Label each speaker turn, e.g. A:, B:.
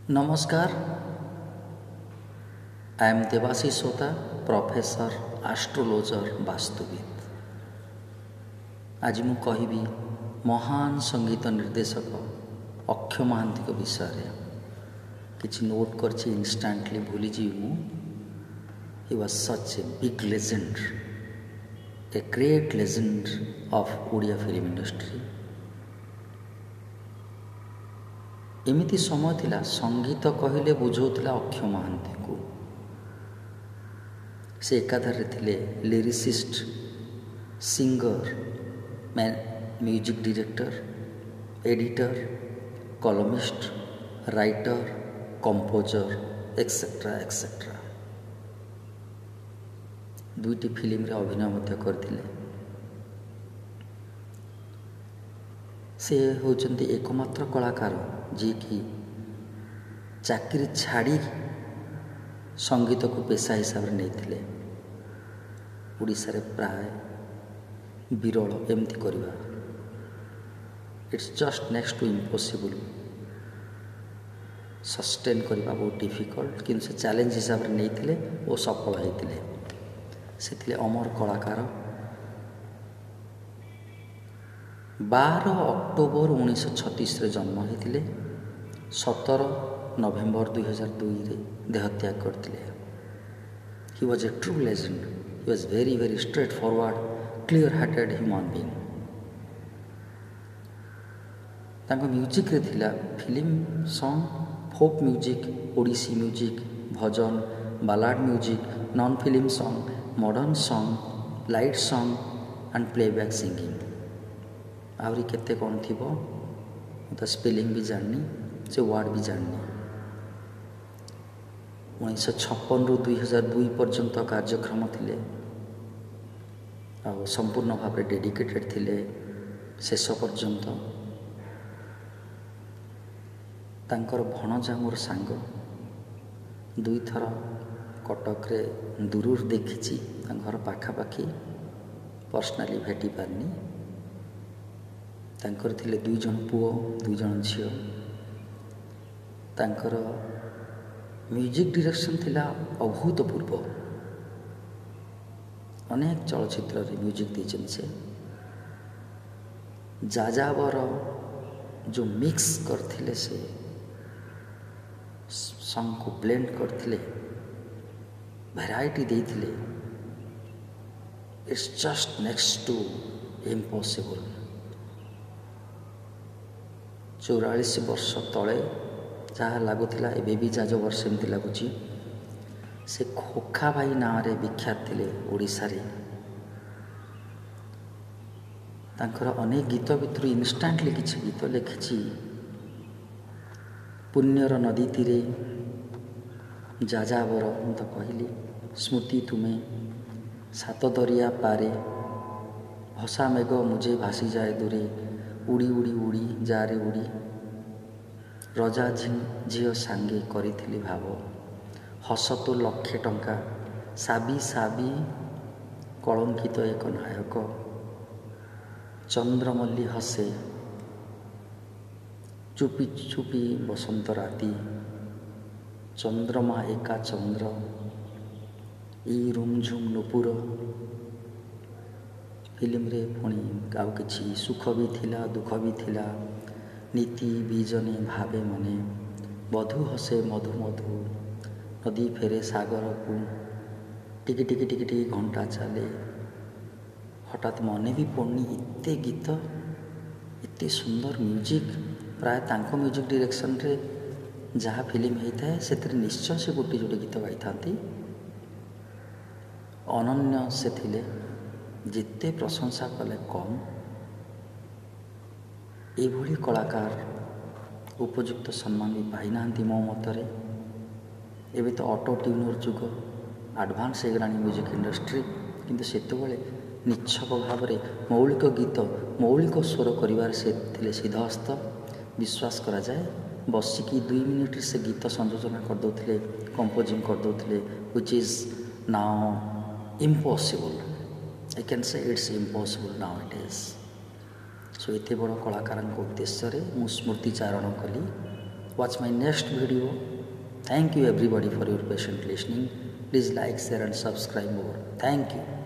A: नमस्कार, I am Debashish होता, professor astrologer वास्तुविद। आज मु कहिबी महान संगीत निर्देशक अक्षय महांती विषय किछि नोट करछि इंस्टांटली भूली जी मु। He was such a big legend, a great legend of Odia film industry. एमिति समय थिला संगीत कहले बुझौथिला अक्षय महांती को। से एकाधारे थिले lyricist, singer, music director, editor, columnist, writer, composer etcetera etcetera. दुईटी फिल्म रे अभिनय मध्य करथिले। से होचंती एकमात्र कलाकार जी की चाकरी छाड़ी संगीत को पेशा हिसाब से नहीं थिले। ओडिशा रे प्राय विरल एमती करवा। It's just next to impossible. Sustain करवा बहुत डिफिकल्ट, किंतु से चैलेंज हिसाब से नहीं थिले वो सफल होते। से थिले अमर कलाकार। 12 अक्टोबर 1936 रे जन्म होते। 17 नवेम्बर 2002 रे देहत्याग करते। He was a true legend. He was very very straightforward, clear hearted human being. तांको म्यूजिक रे थिला film song, folk music, Odissi music, bhajan, ballad music, non film song, modern song, light song and playback singing. आहरी केते कौन थी तो spelling भी जाननी, से वर्ड भी जाननी। 1956 रु 2002 पर्यंत कार्यक्रम थिले आ संपूर्ण भाव डेडिकेटेड थिले शेष पर्यंत। तांकर भणजा मोर सांग 2 थर कटक रे दूर देखी, घर पाखापाखि पर्सनाली भेटी पारनी। तांकर थिले 2 जन पुओ 2 जन झियो। तांकर म्यूजिक डायरेक्शन थिला अभूतपूर्व। अनेक चलचित्र रे म्यूजिक दीचन से। जाजावर जो मिक्स करथिले से सॉन्ग को ब्लेंड करथिले, वैरायटी देथिले। It's just next to impossible. 44 वर्ष तले जहाँ लगुला एबे भी जाज वर्ष एमती लगुच। से खोखा भाई ना रे विख्यात थिले ओडिशा रे। तांकर अनेक गीत भितर इन्स्टांटली किछि गीत लिखिछि। पुण्यर नदी तीरे, जाजावर तो कहली, स्मृति तुम्हें, सात दरिया पारे, भसा मेघ मुझे भासी जाए दूरे, उड़ी उड़ी उड़ी जा रे उड़ी, रजा झील सांगे करिथिली भाव, हस तो लक्षे टंका, साबी साबी कलंकित एक नायक, चंद्रमल्ली हसे, चुपी चुपी बसंत राति, चंद्रमा एका चंद्र, ई रुमझुम नुपुर। फिल्म रे पुणी आउ किछि सुख भी थिला, दुख भी थिला। नीति बीजने भावे मने, बधु हसे मधु मधु, नदी फेरे सागर को, टिकी टिकी टिकी टिकी घंटा चले। हठात मने भी पड़नी इत्ते गीत, इत्ते सुंदर म्यूजिक। प्राय तांको म्यूजिक डायरेक्शन रे जहाँ फिल्म होता है से निश्चय से गोटे जोटे गीत गाई था। अनन्य से थिले, जिते प्रशंसा कले कम। एभली कलाकार उपयुक्त सम्मान भी पाई ना मो मतरे। एबे तो ऑटो ट्यूनर जुग, एडवांस होगलानी म्यूजिक इंडस्ट्री, किंतु सेतबेले निच्छक भाव में मौलिक गीत, मौलिक स्वर करिवार से थिले सिद्धहस्त। विश्वास करा जाए बसिकी 2 मिनिट से गीत संयोजन कर दौले, कंपोजिंग कर दौले, which is now impossible. I can say it's impossible now it is. So एत बड़ कलाकार उद्देश्य मु स्मृतिचारण कली। watch my next video. Thank you everybody for your patient listening. Please like, share and subscribe more. Thank you.